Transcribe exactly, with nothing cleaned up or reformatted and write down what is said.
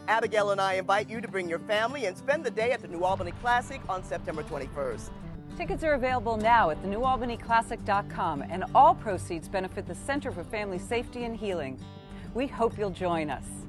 Abigail and I invite you to bring your family and spend the day at the New Albany Classic on September twenty-first. Tickets are available now at the new albany classic dot com, and all proceeds benefit the Center for Family Safety and Healing. We hope you'll join us.